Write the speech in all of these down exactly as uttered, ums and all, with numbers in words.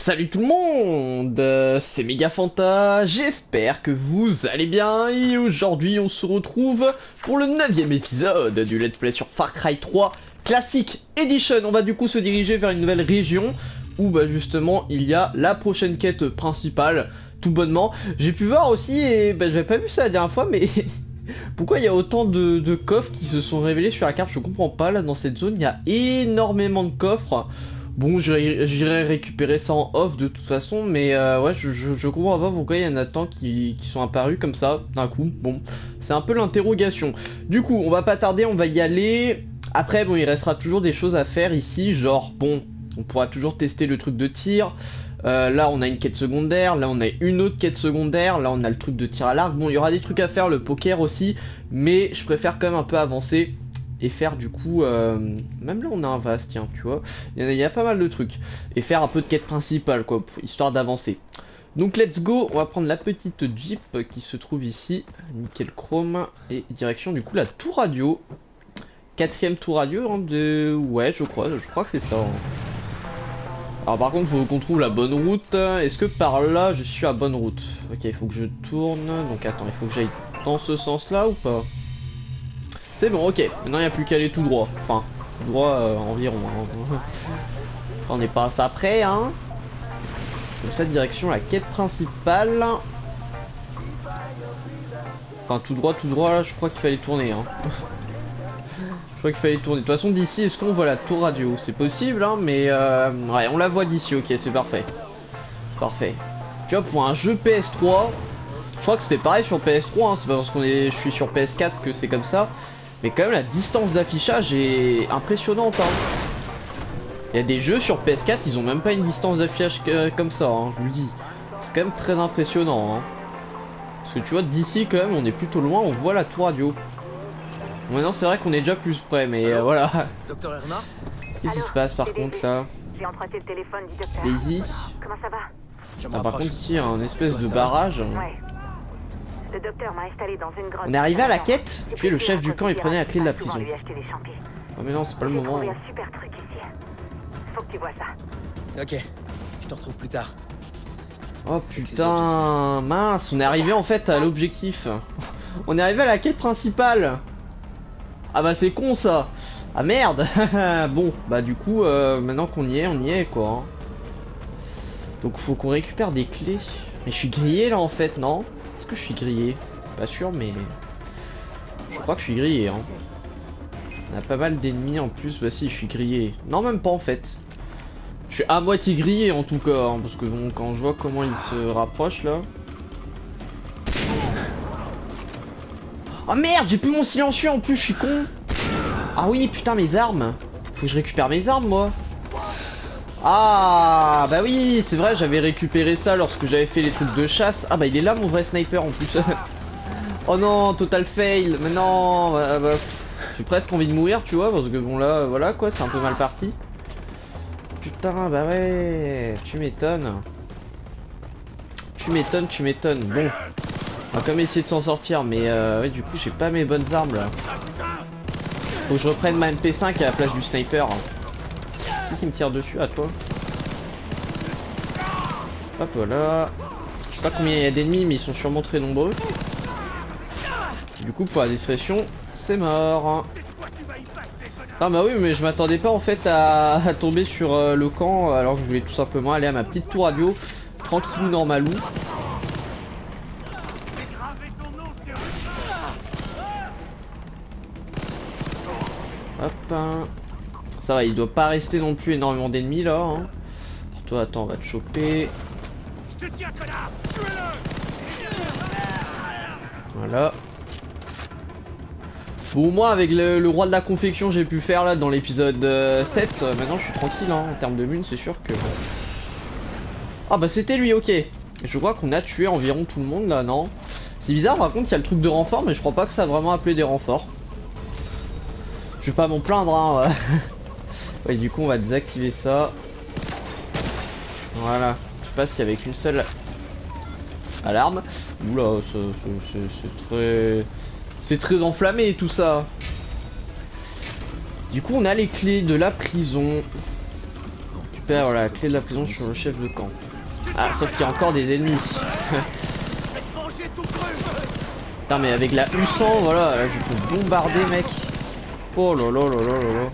Salut tout le monde, euh, c'est Megafanta, j'espère que vous allez bien et aujourd'hui on se retrouve pour le neuvième épisode du Let's Play sur Far Cry trois Classic Edition. On va du coup se diriger vers une nouvelle région où bah, justement il y a la prochaine quête principale, tout bonnement. J'ai pu voir aussi, et bah, j'avais pas vu ça la dernière fois, mais pourquoi il y a autant de, de coffres qui se sont révélés sur la carte, je comprends pas. Là dans cette zone il y a énormément de coffres. Bon, j'irai récupérer ça en off de toute façon, mais euh, ouais, je, je, je comprends pas pourquoi il y en a tant qui, qui sont apparus comme ça, d'un coup. Bon, c'est un peu l'interrogation. Du coup, on va pas tarder, on va y aller. Après, bon, il restera toujours des choses à faire ici, genre, bon, on pourra toujours tester le truc de tir. Euh, là, on a une quête secondaire, là, on a une autre quête secondaire, là, on a le truc de tir à l'arc. Bon, il y aura des trucs à faire, le poker aussi, mais je préfère quand même un peu avancer. Et faire du coup, euh, même là on a un vase, tiens, tu vois, il y, a, il y a pas mal de trucs. Et faire un peu de quête principale, quoi, histoire d'avancer. Donc let's go, on va prendre la petite Jeep qui se trouve ici, nickel chrome, et direction du coup la tour radio. Quatrième tour radio, hein, de... ouais, je crois, je crois que c'est ça. Hein. Alors par contre, il faut qu'on trouve la bonne route. Est-ce que par là, je suis à bonne route? Ok, il faut que je tourne, donc attends, il faut que j'aille dans ce sens-là ou pas? C'est bon, ok. Maintenant, il n'y a plus qu'à aller tout droit. Enfin, tout droit euh, environ. Hein. On n'est pas à ça près, hein. Comme ça, direction la quête principale. Enfin, tout droit, tout droit, là, je crois qu'il fallait tourner. Hein. Je crois qu'il fallait tourner. De toute façon, d'ici, est-ce qu'on voit la tour radio? C'est possible, hein, mais... Euh... ouais, on la voit d'ici, ok, c'est parfait. Parfait. Tu vois, pour un jeu P S trois... Je crois que c'était pareil sur P S trois, hein. C'est pas parce qu'on est... je suis sur P S quatre que c'est comme ça. Mais quand même la distance d'affichage est impressionnante. Hein. Il y a des jeux sur P S quatre, ils ont même pas une distance d'affichage comme ça, hein, je vous le dis. C'est quand même très impressionnant. Hein. Parce que tu vois, d'ici quand même, on est plutôt loin, on voit la tour radio. Bon, maintenant c'est vrai qu'on est déjà plus près, mais euh, voilà. Docteur Ernard ? Qu'est-ce qui se passe par contre là? J'ai emprunté le téléphone du docteur. Daisy. Comment ça va? Ah, par contre ici il y a un espèce de barrage. Ouais. Le docteur m'a installé dans une grotte. On est arrivé à la quête. Tuer le chef du camp et prenez la clé de la prison. Oh mais non, c'est pas le moment. J'ai trouvé un super truc ici. Faut que tu vois ça. Ok, je te retrouve plus tard. Oh putain, mince, on est arrivé en fait à l'objectif. On est arrivé à la quête principale. Ah bah c'est con ça. Ah merde. Bon, bah du coup, euh, maintenant qu'on y est, on y est quoi. Hein. Donc faut qu'on récupère des clés. Mais je suis grillé là en fait, non? Est-ce que je suis grillé? Pas sûr, mais... je crois que je suis grillé, hein. On a pas mal d'ennemis en plus. Bah si, je suis grillé. Non, même pas en fait. Je suis à moitié grillé en tout cas, hein, parce que bon, quand je vois comment il se rapproche là... Oh merde, j'ai plus mon silencieux en plus, je suis con. Ah oui, putain, mes armes. Faut que je récupère mes armes, moi. Ah bah oui, c'est vrai, j'avais récupéré ça lorsque j'avais fait les trucs de chasse. Ah bah il est là mon vrai sniper en plus. Oh non, total fail. Mais non, bah, bah, j'ai presque envie de mourir, tu vois, parce que bon là, voilà quoi, c'est un peu mal parti. Putain, bah ouais, tu m'étonnes. Tu m'étonnes, tu m'étonnes. Bon, on va quand même essayer de s'en sortir, mais euh, ouais, du coup j'ai pas mes bonnes armes là. Faut que je reprenne ma M P cinq à la place du sniper. Qui qui me tire dessus? À toi? Hop voilà. Je sais pas combien il y a d'ennemis, mais ils sont sûrement très nombreux. Du coup pour la discrétion, c'est mort. Ah bah oui, mais je m'attendais pas en fait à, à tomber sur euh, le camp, alors que je voulais tout simplement aller à ma petite tour radio, tranquillou normalou. Hop hein. Ça va, il doit pas rester non plus énormément d'ennemis là. Hein. Pour toi, attends, on va te choper. Voilà. Bon, moi, avec le, le roi de la confection, j'ai pu faire là dans l'épisode euh, sept. Euh, maintenant, je suis tranquille hein, en termes de mun, c'est sûr que. Ah, bah, c'était lui, ok. Je crois qu'on a tué environ tout le monde là, non? C'est bizarre, par contre, il y a le truc de renfort, mais je crois pas que ça a vraiment appelé des renforts. Je vais pas m'en plaindre, hein. Ouais, du coup on va désactiver ça. Voilà. Je sais pas s'il y avait qu'une seule alarme. Oula, c'est très... c'est très enflammé tout ça. Du coup on a les clés de la prison. récupère la clé de la prison sur le chef de camp. Ah, sauf qu'il y a encore des ennemis. Putain, mais avec la U cent, voilà, là je peux bombarder, mec. Oh là là là là là là.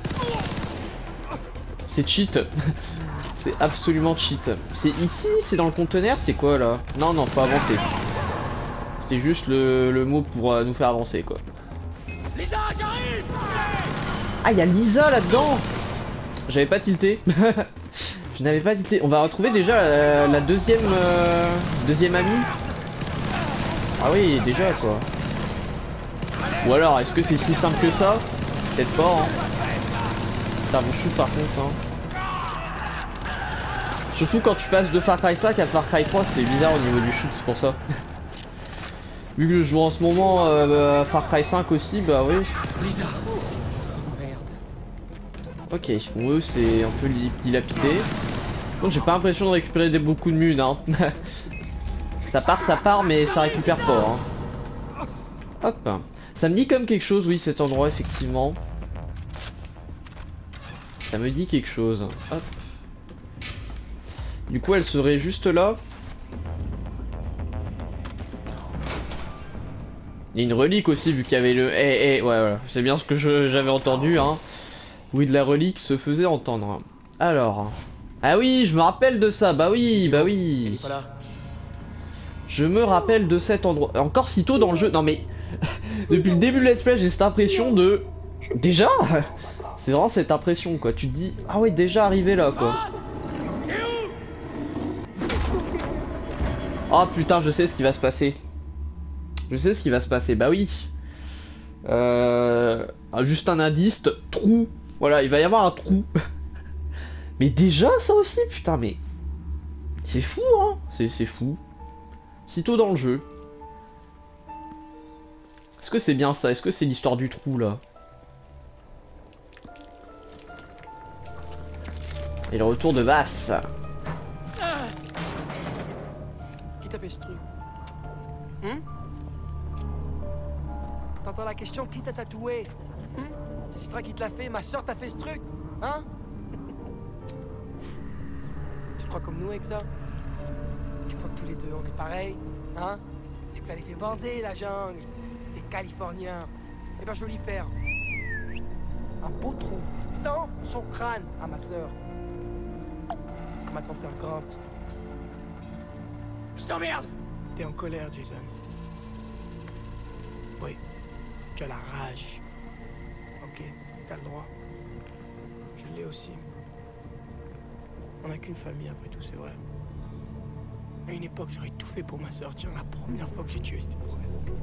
C'est cheat. C'est absolument cheat. C'est ici, c'est dans le conteneur, c'est quoi là? Non, non, faut avancer. C'est juste le, le mot pour euh, nous faire avancer, quoi. Lisa, j'arrive. Ah, il y a Lisa là-dedans. J'avais pas tilté. Je n'avais pas tilté. On va retrouver déjà la, la deuxième euh, deuxième amie. Ah oui, déjà quoi. Ou alors, est-ce que c'est si simple que ça? Peut-être pas, hein. Putain, mon shoot par contre, hein. Surtout quand tu passes de Far Cry cinq à Far Cry trois, c'est bizarre au niveau du shoot, c'est pour ça. Vu que je joue en ce moment euh, à Far Cry cinq aussi, bah oui. Lisa. Merde. Ok, bon eux c'est un peu dilapidé. Donc j'ai pas l'impression de récupérer des, beaucoup de munes, hein. Ça part, ça part, mais ça récupère pas, hein. Hop. Ça me dit comme quelque chose, oui, cet endroit, effectivement. Ça me dit quelque chose. Hop. Du coup, elle serait juste là. Il y a une relique aussi, vu qu'il y avait le... Eh, eh, ouais, voilà. C'est bien ce que j'avais entendu, hein. Oui, de la relique se faisait entendre. Alors... Ah oui, je me rappelle de ça, bah oui, bah oui. Voilà. Je me rappelle de cet endroit. Encore si tôt dans le jeu. Non mais... Depuis le début de Let's Play, j'ai cette impression de... Déjà? C'est vraiment cette impression, quoi. Tu te dis... Ah ouais, déjà arrivé là, quoi. Oh putain, je sais ce qui va se passer. Je sais ce qui va se passer, bah oui. Euh... Juste un indice, trou. Voilà, il va y avoir un trou. Mais déjà ça aussi, putain, mais... C'est fou, hein. C'est fou. Sitôt dans le jeu. Est-ce que c'est bien ça? Est-ce que c'est l'histoire du trou, là? Et le retour de Vass. Qui t'a fait ce truc? Hum? T'entends la question, qui t'a tatoué? Hum? C'est Citra qui te l'a fait, ma soeur t'a fait ce truc? Hein? Tu crois comme nous avec ça? Tu crois que tous les deux on est pareils? Hein? C'est que ça les fait bander la jungle. C'est californien. Eh ben je vais lui faire un beau trou dans son crâne à ma soeur. Comme à ton frère Grant. Je t'emmerde! T'es en colère, Jason. Oui. Tu as la rage. Ok, t'as le droit. Je l'ai aussi. On n'a qu'une famille après tout, c'est vrai. À une époque, j'aurais tout fait pour ma soeur. Tiens, la première fois que j'ai tué, c'était pour elle.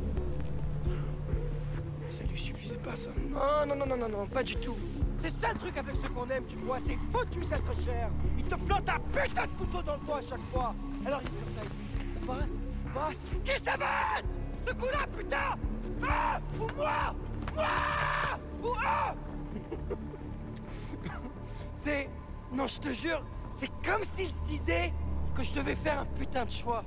Mais ça lui suffisait pas, ça. Non, non, non, non, non, non, pas du tout. C'est ça le truc avec ceux qu'on aime, tu vois. C'est foutu d'être cher. Ils te plantent un putain de couteau dans le dos à chaque fois. Alors ils disent comme ça, ils disent Vass, Vass, qui ça va être? Ce coup-là, putain! Ah! Ou moi! Moi! Ou ah! C'est... Non, je te jure, c'est comme s'ils se disaient que je devais faire un putain de choix.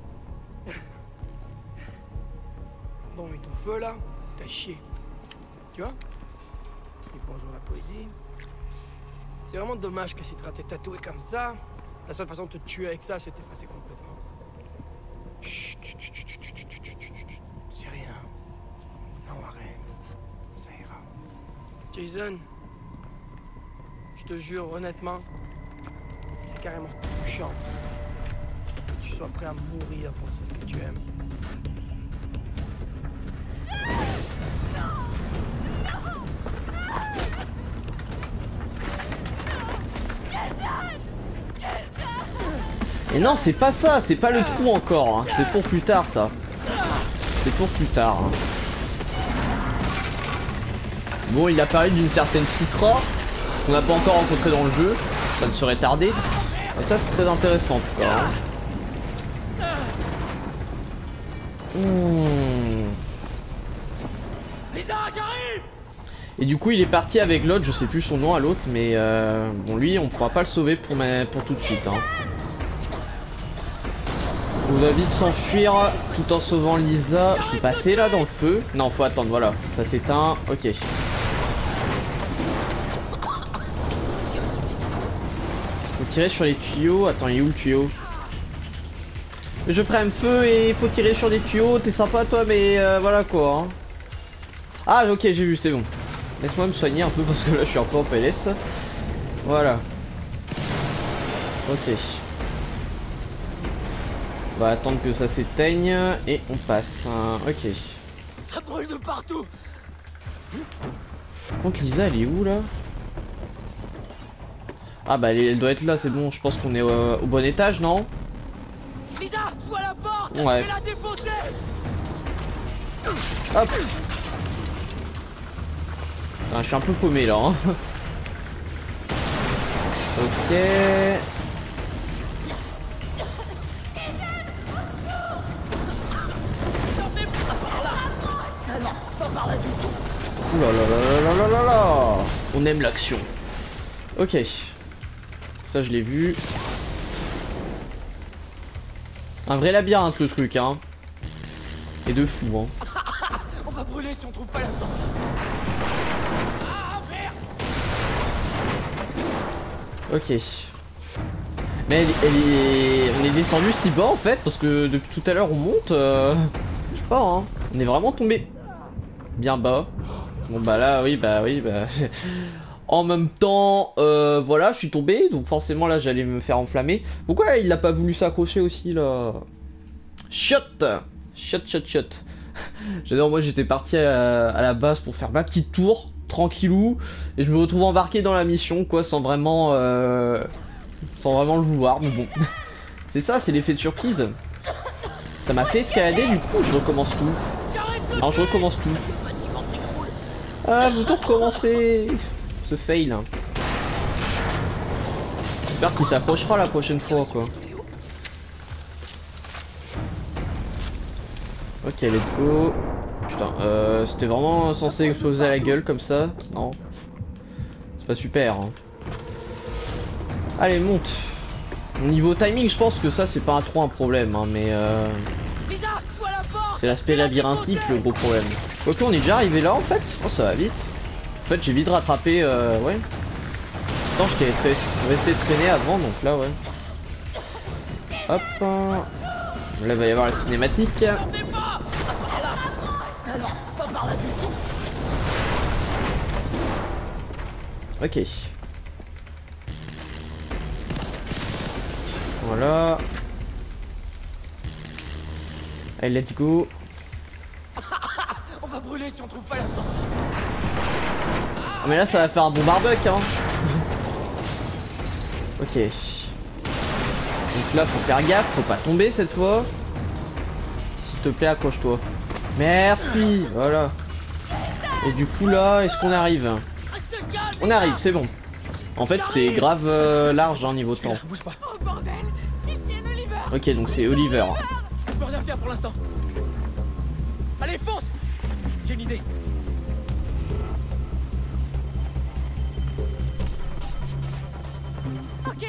Bon, et ton feu, là, t'as chié. Tu vois? Et bonjour la poésie. C'est vraiment dommage que Citra t'ait tatoué comme ça. La seule façon de te tuer avec ça, c'est de t'effacer complètement. Chut, chut, chut, chut, chut, chut, chut, chut, chut. C'est rien. Non, arrête. Ça ira. Jason, je te jure, honnêtement, c'est carrément touchant que tu sois prêt à mourir pour celle que tu aimes. Et non, c'est pas ça, c'est pas le trou encore, hein. C'est pour plus tard ça. C'est pour plus tard. Hein. Bon, il a parlé d'une certaine Citra qu'on n'a pas encore rencontré dans le jeu. Ça ne serait tardé. Et ça, c'est très intéressant en tout cas. Hein. Mmh. Lisa, j'arrive! Et du coup, il est parti avec l'autre, je sais plus son nom à l'autre, mais euh, bon, lui, on pourra pas le sauver pour, ma... pour tout de suite. Hein. On va vite s'enfuir tout en sauvant Lisa. Je peux passer là dans le feu? Non, faut attendre, voilà. Ça s'éteint, ok. tirer sur les tuyaux. Attends, il est où le tuyau? Je prends feu et faut tirer sur des tuyaux. T'es sympa toi, mais euh, voilà quoi. Hein. Ah ok, j'ai vu, c'est bon. Laisse-moi me soigner un peu parce que là je suis un peu en P L S. Voilà. Ok. On va attendre que ça s'éteigne et on passe. Hein. Ok. Ça brûle de partout. Par contre Lisa elle est où là? Ah bah elle, elle doit être là, c'est bon, je pense qu'on est euh, au bon étage, non? Lisa, je vois la porte. Ouais. Je vais la défoncer. Hop. Putain, je suis un peu paumé là. Hein. Ok. Ouh là là là là là là là. On aime l'action. Ok. Ça je l'ai vu. Un vrai labyrinthe le truc hein. Et de fou hein. On va brûler si on trouve pas la sortie. Ah merde. Ok. Mais elle, elle est... on est descendu si bas en fait parce que depuis tout à l'heure on monte. Euh... Je sais pas hein. On est vraiment tombé bien bas. Bon bah là oui bah oui bah. En même temps, euh, voilà, je suis tombé, donc forcément là j'allais me faire enflammer. Pourquoi il n'a pas voulu s'accrocher aussi là? Shot, shot, shot, shot. J'adore, moi j'étais parti à, à la base pour faire ma petite tour, tranquillou, et je me retrouve embarqué dans la mission, quoi, sans vraiment, euh, sans vraiment le vouloir. Mais bon, c'est ça, c'est l'effet de surprise. Ça m'a fait escalader, du coup je recommence tout. Alors je recommence tout. Ah, vous tout recommencer. Ce fail. J'espère qu'il s'approchera la prochaine fois quoi. Ok, let's go. Putain, euh, c'était vraiment censé exploser à la gueule comme ça? Non. C'est pas super. Hein. Allez, monte. Au niveau timing, je pense que ça c'est pas trop un problème, hein, mais euh... c'est l'aspect labyrinthique le gros problème. Ok, on est déjà arrivé là en fait. Oh, ça va vite. En fait, j'ai vite rattrapé, euh, ouais. Attends, je t'ai resté traîné avant, donc là, ouais. Hop. Là, il va y avoir la cinématique. Ok. Voilà. Allez, let's go. On va brûler si on trouve pas la sortie. Ah mais là ça va faire un bon barbecue hein. Ok. Donc là faut faire gaffe, faut pas tomber cette fois. S'il te plaît accroche-toi. Merci, voilà. Et du coup là, est-ce qu'on arrive? On arrive, c'est bon. En fait c'était grave euh, large hein, niveau temps. Ok donc c'est Oliver. On peut rien faire pour l'instant. Allez fonce. J'ai une idée. Ok.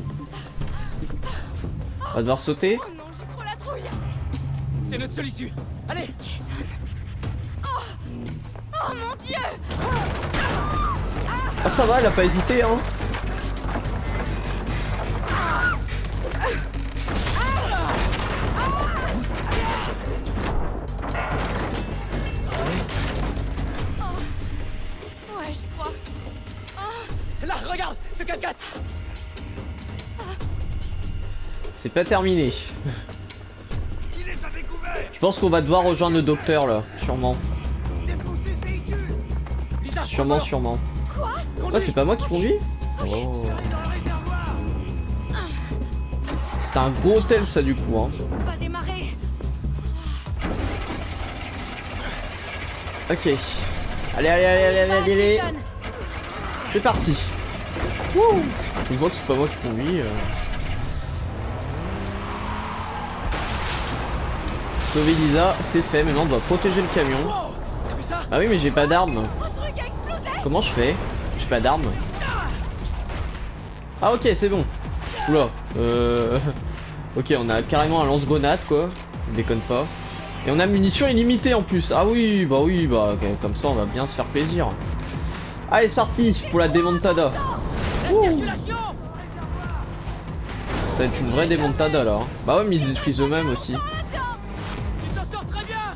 On va devoir sauter. Oh non, j'ai trop la trouille. C'est notre seule issue. Allez, Jason. Oh, oh mon Dieu. Ah ça va, elle a pas hésité hein. Ouais, je crois. là, regarde, ce quatre quatre. C'est pas terminé. Je pense qu'on va devoir rejoindre le docteur là, sûrement. Lisa, Sûrement, sûrement. Ouais, c'est pas moi qui conduis? Oh. C'est un gros hôtel ça du coup hein. Pas démarrer. Ok. Allez, allez, allez, allez, allez, allez, allez. Jason. C'est parti. Wouh. Je vois que c'est pas moi qui conduis. Euh... Sauver Lisa, c'est fait. Maintenant on doit protéger le camion. wow, t'as vu ça? Ah oui mais j'ai pas d'arme. Un truc a explosé. Comment je fais? J'ai pas d'arme. Ah ok c'est bon. Oula. Euh... Ok on a carrément un lance-grenade quoi. On déconne pas. Et on a munitions illimitées en plus. Ah oui bah oui bah okay. Comme ça on va bien se faire plaisir. Allez c'est parti pour la démontada. La circulation. Ça va être une vraie démontada là. Hein. Bah ouais, mais ils se détruisent eux-mêmes aussi. Tu t'en sors très bien.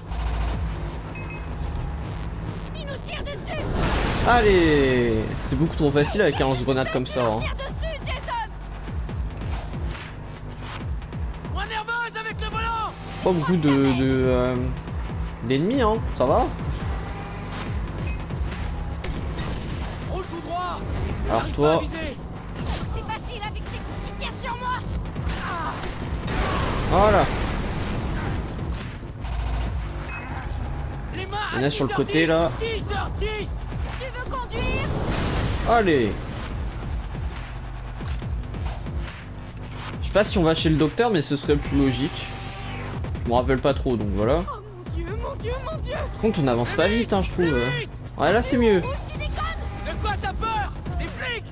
Il nous tire dessus. Allez, c'est beaucoup trop facile avec un lance-grenade comme ça. Hein. Tire dessus, Jason. Moins nerveuse avec le volant. Pas beaucoup de, de euh, d'ennemis, hein. Ça va. Roule tout droit. Alors N'arrive toi, pas à viser. C'est facile avec ces coups qui tirent sur moi. voilà. Les mains Il y en à a sur le dix heures côté, dix, là. dix heures dix. Tu veux conduire? Allez. Je sais pas si on va chez le docteur, mais ce serait le plus logique. Je me rappelle pas trop, donc voilà. Oh mon dieu, mon dieu, mon dieu. Par contre, on avance pas vite, hein, je trouve. Plus vite. Ouais, là c'est mieux. Oh, tu déconnes. De quoi t'as peur? Des flics.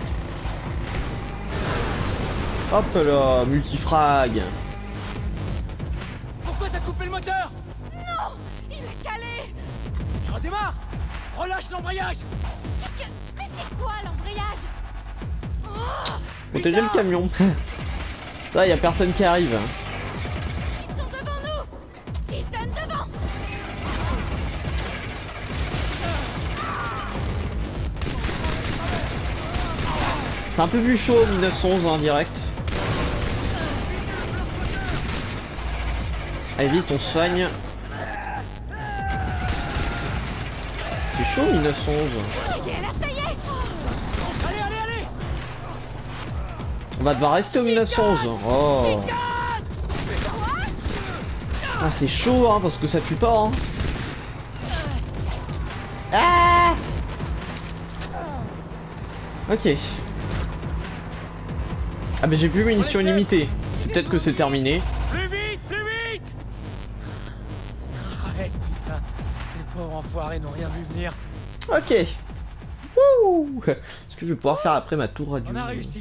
Hop là, multifrag. Pourquoi t'as coupé le moteur? Non, il a calé. Il redémarre. Relâche l'embrayage. Qu'est-ce que... Mais c'est quoi l'embrayage? Oh, Protégez le camion. Là, y a personne qui arrive. ils sont devant nous. Jason devant. C'est un peu plus chaud mille neuf cent onze en direct. Allez vite, on se soigne. C'est chaud mille neuf cent onze. Et là, ça y est. Allez, allez, allez. On va devoir rester au mille neuf cent onze. Oh. Ah, c'est chaud hein, parce que ça tue pas hein. Ah. Ok. Ah bah j'ai plus munitions illimitées. C'est peut-être que c'est terminé. Plus vite, plus vite. Arrête, putain. Ces pauvres enfoirés n'ont rien vu venir. Ok. Wouh. Est-ce que je vais pouvoir faire après ma tour radio? On a réussi.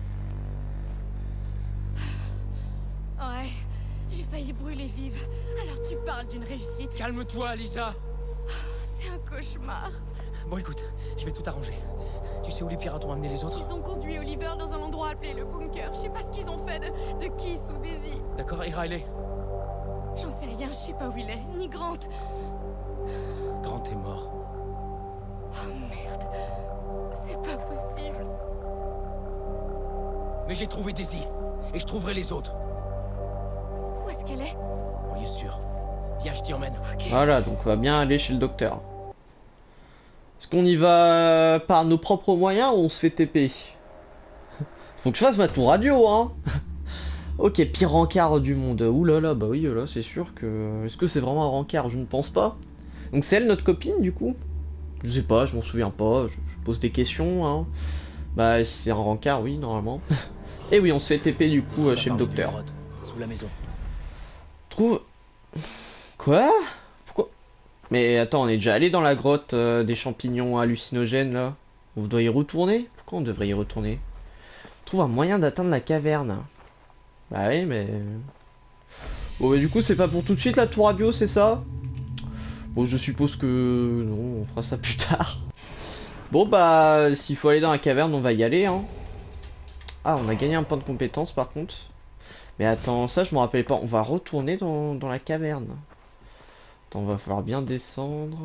Ouais, j'ai failli brûler vive. Alors tu parles d'une réussite. Calme-toi, Lisa. C'est un cauchemar. Bon, écoute, je vais tout arranger. Tu sais où les pirates ont amené les autres? Ils ont conduit Oliver dans un endroit appelé le bunker. Je sais pas ce qu'ils ont fait de, de Kiss ou Daisy. D'accord, et Riley? J'en sais rien, je sais pas où il est. Ni Grant. Grant est mort. Oh merde. C'est pas possible. Mais j'ai trouvé Daisy. Et je trouverai les autres. Où est-ce qu'elle est? En lieu sûr. Viens, je t'y emmène. Ok. Voilà, donc on va bien aller chez le docteur. Est-ce qu'on y va par nos propres moyens ou on se fait T P? Faut que je fasse ma tour radio, hein. Ok, pire rencard du monde. Ouh là là, bah oui, là, c'est sûr que... Est-ce que c'est vraiment un rencard? Je ne pense pas. Donc c'est elle, notre copine, du coup? Je sais pas, je m'en souviens pas. Je, je pose des questions, hein. Bah, si c'est un rencard, oui, normalement. Et oui, on se fait T P, du coup, euh, chez le docteur. Sous la maison. Trouve... Quoi? Pourquoi? Mais attends, on est déjà allé dans la grotte euh, des champignons hallucinogènes, là. On doit y retourner? Pourquoi on devrait y retourner? Trouve un moyen d'atteindre la caverne. Bah oui, mais... Bon, bah du coup, c'est pas pour tout de suite la tour radio, c'est ça? Bon, je suppose que... Non, on fera ça plus tard. Bon, bah, s'il faut aller dans la caverne, on va y aller, hein. Ah, on a gagné un point de compétence, par contre. Mais attends, ça, je me rappelais pas. On va retourner dans, dans la caverne. Attends, on va falloir bien descendre.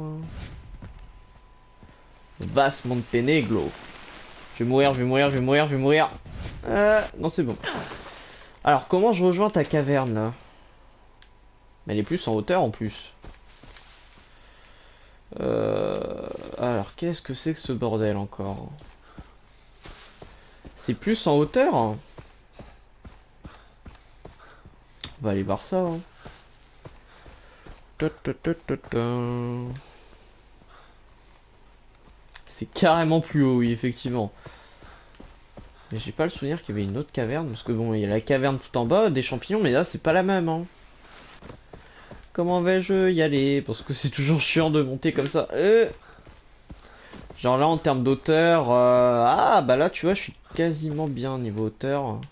Vas Montenegro. Je vais mourir, je vais mourir, je vais mourir, je vais mourir. Euh, non, c'est bon. Alors, comment je rejoins ta caverne, là? Elle est plus en hauteur, en plus. Euh... Alors, qu'est-ce que c'est que ce bordel, encore? C'est plus en hauteur? On va aller voir ça, hein. Ta ta ta ta ta. C'est carrément plus haut, oui, effectivement. Mais j'ai pas le souvenir qu'il y avait une autre caverne, parce que bon, il y a la caverne tout en bas, des champignons, mais là, c'est pas la même, hein. Comment vais-je y aller? Parce que c'est toujours chiant de monter comme ça. Euh... Genre là, en termes d'auteur... Euh... Ah, bah là, tu vois, je suis quasiment bien niveau hauteur.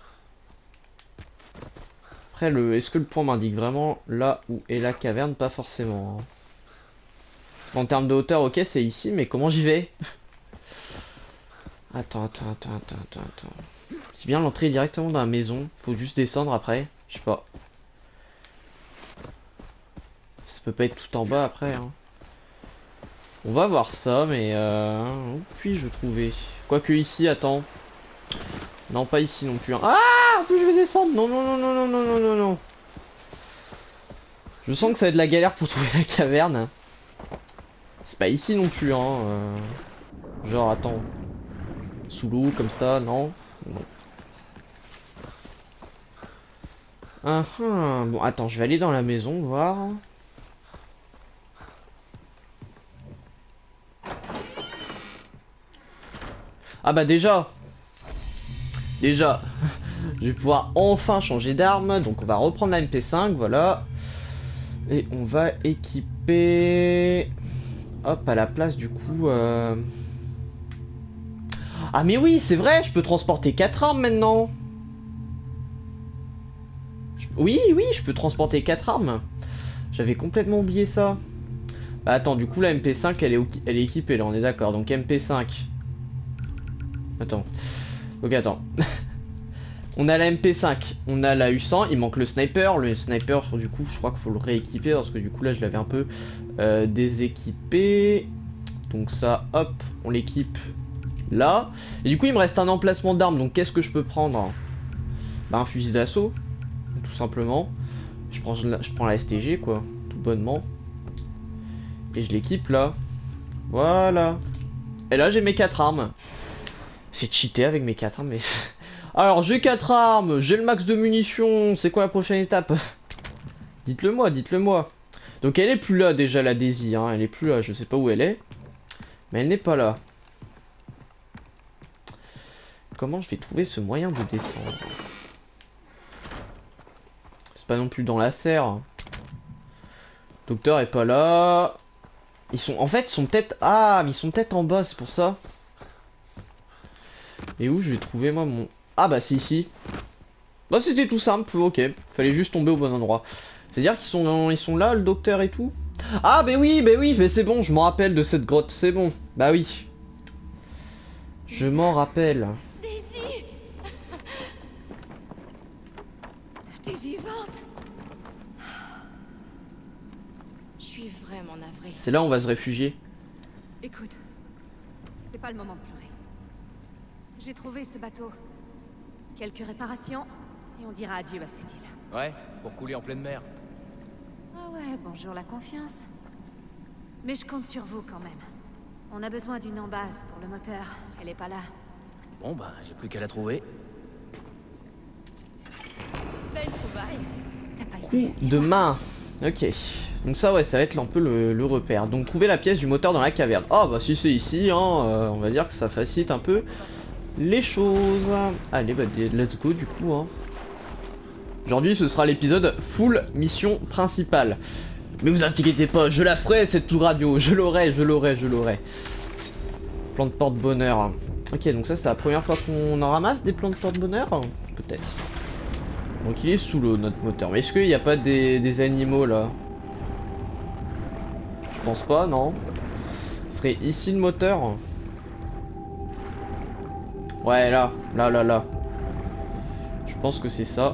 Après, le... est-ce que le point m'indique vraiment là où est la caverne? Pas forcément. Hein. Parce qu'en termes de hauteur, ok, c'est ici, mais comment j'y vais? Attends, attends, attends, attends, attends, attends. C'est bien, l'entrée est directement dans la maison. Faut juste descendre après. Je sais pas. Ça peut pas être tout en bas après. Hein. On va voir ça, mais euh... où puis-je trouver? Quoique ici, attends. Non, pas ici non plus. Hein. Ah, en plus je vais descendre. Non, non, non, non, non, non, non, non, non. Je sens que ça va être de la galère pour trouver la caverne. C'est pas ici non plus, hein. Euh... Genre, attends. Sous l'eau, comme ça, non. Non. Ah, ah. Bon, attends, je vais aller dans la maison, voir. Ah bah déjà. Déjà. Je vais pouvoir enfin changer d'arme. Donc on va reprendre la M P cinq, voilà. Et on va équiper... Hop, à la place du coup... Euh... Ah mais oui, c'est vrai, je peux transporter quatre armes maintenant. Je... Oui, oui, je peux transporter quatre armes. J'avais complètement oublié ça. Bah attends, du coup la M P cinq, elle est, elle est équipée là, on est d'accord. Donc M P cinq... Attends. Ok, attends. On a la M P cinq, on a la U cent, il manque le sniper. Le sniper, du coup, je crois qu'il faut le rééquiper parce que du coup, là, je l'avais un peu euh, déséquipé. Donc ça, hop, on l'équipe là. Et du coup, il me reste un emplacement d'armes. Donc, qu'est-ce que je peux prendre? Bah, un fusil d'assaut, tout simplement. Je prends, je prends la S T G, quoi, tout bonnement. Et je l'équipe là. Voilà. Et là, j'ai mes quatre armes. C'est cheaté avec mes quatre armes, mais... Alors, j'ai quatre armes, j'ai le max de munitions, c'est quoi la prochaine étape? Dites-le moi, dites-le moi. Donc elle est plus là déjà, la Daisy, hein, elle est plus là, je sais pas où elle est. Mais elle n'est pas là. Comment je vais trouver ce moyen de descendre? C'est pas non plus dans la serre. Docteur est pas là. Ils sont, en fait, ils sont peut-être... Ah, mais ils sont peut-être en bas, c'est pour ça. Et où je vais trouver moi mon... Ah bah c'est ici. Bah c'était tout simple, ok. Fallait juste tomber au bon endroit. C'est-à-dire qu'ils sont, ils sont là, le docteur et tout. Ah bah oui, bah oui, mais c'est bon, je m'en rappelle de cette grotte, c'est bon. Bah oui. Je m'en rappelle. Daisy, t'es vivante. Je suis vraiment navrée. C'est là où on va se réfugier. Écoute, c'est pas le moment de pleurer. J'ai trouvé ce bateau. Quelques réparations, et on dira adieu à cette île. Ouais, pour couler en pleine mer. Ah ouais, bonjour la confiance. Mais je compte sur vous quand même. On a besoin d'une embase pour le moteur. Elle est pas là. Bon bah, j'ai plus qu'à la trouver. Belle trouvaille. T'as pas Coup idée. de main. Ok. Donc ça ouais, ça va être un peu le, le repère. Donc trouver la pièce du moteur dans la caverne. Ah bah si c'est ici, hein, euh, on va dire que ça facilite un peu les choses. Allez, bah let's go du coup. Hein. Aujourd'hui, ce sera l'épisode full mission principale. Mais vous inquiétez pas, je la ferai cette tour radio. Je l'aurai, je l'aurai, je l'aurai. Plan de porte-bonheur. Ok, donc ça, c'est la première fois qu'on en ramasse des plans de porte-bonheur. Peut-être. Donc il est sous l'eau, notre moteur. Mais est-ce qu'il n'y a pas des, des animaux là? Je pense pas, non. Ce serait ici le moteur. Ouais, là, là, là, là. Je pense que c'est ça.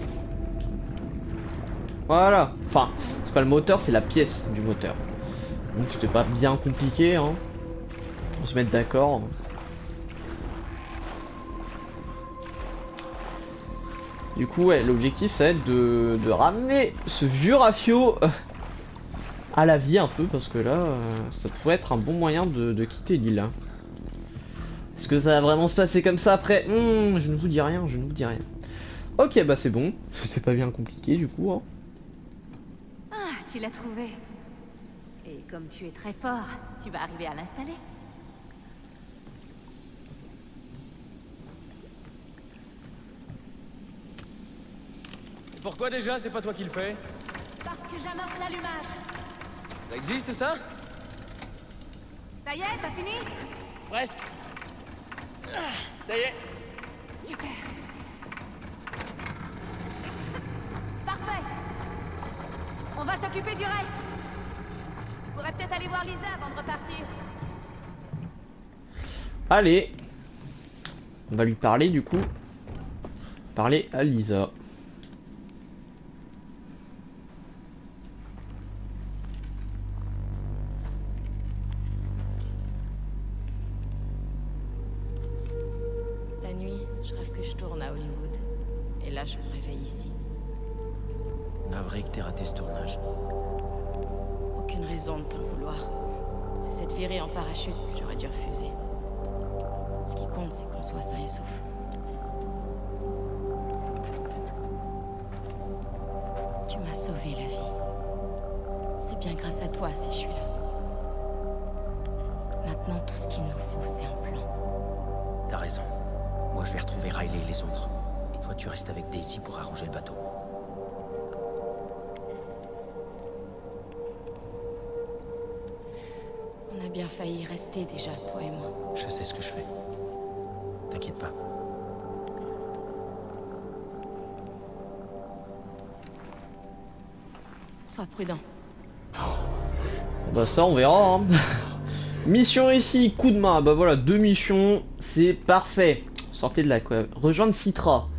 Voilà. Enfin, c'est pas le moteur, c'est la pièce du moteur. Donc c'était pas bien compliqué, hein. On se mettre d'accord. Du coup, ouais, l'objectif, ça va être de, de ramener ce vieux rafio euh, à la vie un peu, parce que là, euh, ça pourrait être un bon moyen de, de quitter l'île. Hein. Est-ce que ça va vraiment se passer comme ça après? hmm, Je ne vous dis rien, je ne vous dis rien. Ok, bah c'est bon. C'est pas bien compliqué du coup. Hein. Ah, tu l'as trouvé. Et comme tu es très fort, tu vas arriver à l'installer. Pourquoi déjà, c'est pas toi qui le fais? Parce que j'amorce l'allumage. Ça existe ça? Ça y est, t'as fini? Presque. Ça y est. Super. Parfait. On va s'occuper du reste. Tu pourrais peut-être aller voir Lisa avant de repartir. Allez. On va lui parler du coup. parler à Lisa. La nuit, je rêve que je tourne à Hollywood. Et là, je me réveille ici. Navré que t'aies raté ce tournage. Aucune raison de t'en vouloir. C'est cette virée en parachute que j'aurais dû refuser. Ce qui compte, c'est qu'on soit sain et sauf. Tu m'as sauvé la vie. C'est bien grâce à toi si je suis là. Maintenant, tout ce qu'il nous faut, c'est un plan. T'as raison. Moi, je vais retrouver Riley et les autres. Et toi, tu restes avec Daisy pour arranger le bateau. On a bien failli y rester déjà, toi et moi. Je sais ce que je fais. T'inquiète pas. Sois prudent. Bah ça on verra hein. Mission ici, coup de main. Bah voilà, deux missions, c'est parfait. Sortez de là quoi. Rejoindre Citra.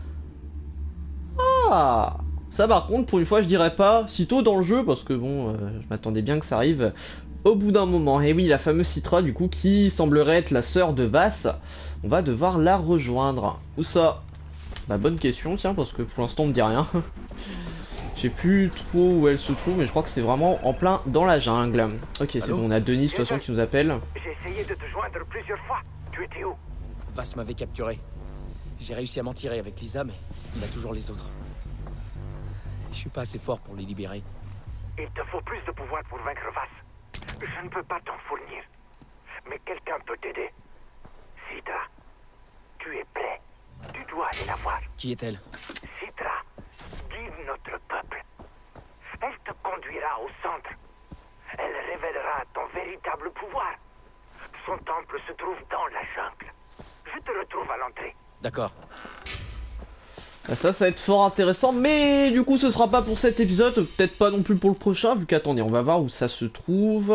Ah, ça par contre pour une fois je dirais pas si tôt dans le jeu parce que bon, euh, je m'attendais bien que ça arrive au bout d'un moment. Et oui, la fameuse Citra du coup qui semblerait être la sœur de Vass. On va devoir la rejoindre. Où ça? Bah bonne question tiens parce que pour l'instant on me dit rien. Je sais plus trop où elle se trouve mais je crois que c'est vraiment en plein dans la jungle. Ok c'est bon, on a Denis de toute façon qui nous appelle. J'ai essayé de te joindre plusieurs fois. Tu étais où? Vass m'avait capturé. J'ai réussi à m'en tirer avec Lisa, mais il a toujours les autres. Je suis pas assez fort pour les libérer. Il te faut plus de pouvoir pour vaincre Vass. Je ne peux pas t'en fournir. Mais quelqu'un peut t'aider. Citra, tu es prêt. Tu dois aller la voir. Qui est-elle? Citra, guide notre peuple. Elle te conduira au centre. Elle révélera ton véritable pouvoir. Son temple se trouve dans la jungle. Je te retrouve à l'entrée. D'accord. Ça, ça va être fort intéressant, mais du coup ce sera pas pour cet épisode, peut-être pas non plus pour le prochain, vu qu'attendez, on va voir où ça se trouve.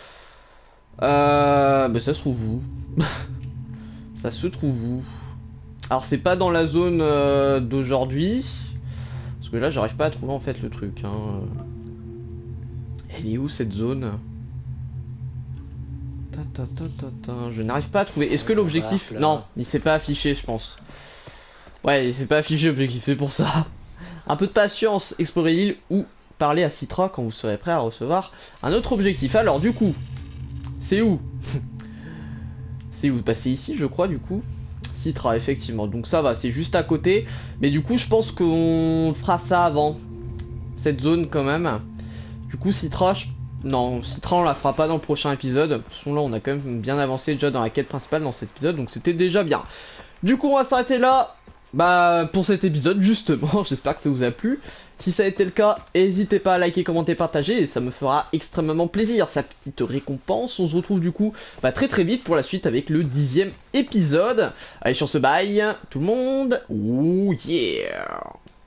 Euh... Bah ça se trouve où? Ça se trouve où? Alors c'est pas dans la zone euh, d'aujourd'hui, parce que là j'arrive pas à trouver en fait le truc. Hein. Elle est où cette zone? ta, ta, ta, ta, ta. Je n'arrive pas à trouver. Est-ce que l'objectif... Non, il s'est pas affiché je pense. Ouais, il s'est pas affiché l'objectif, c'est pour ça. Un peu de patience, explorer l'île ou parler à Citra quand vous serez prêt à recevoir un autre objectif. Alors du coup, c'est où? C'est où? Bah c'est ici je crois du coup. Citra effectivement, donc ça va, c'est juste à côté. Mais du coup je pense qu'on fera ça avant cette zone quand même. Du coup Citra, je... non Citra on la fera pas dans le prochain épisode. De toute façon là on a quand même bien avancé déjà dans la quête principale dans cet épisode, donc c'était déjà bien. Du coup on va s'arrêter là. Bah pour cet épisode justement, j'espère que ça vous a plu. Si ça a été le cas, n'hésitez pas à liker, commenter, partager, et ça me fera extrêmement plaisir, sa petite récompense. On se retrouve du coup bah, très très vite pour la suite avec le dixième épisode. Allez sur ce bye tout le monde, oh yeah.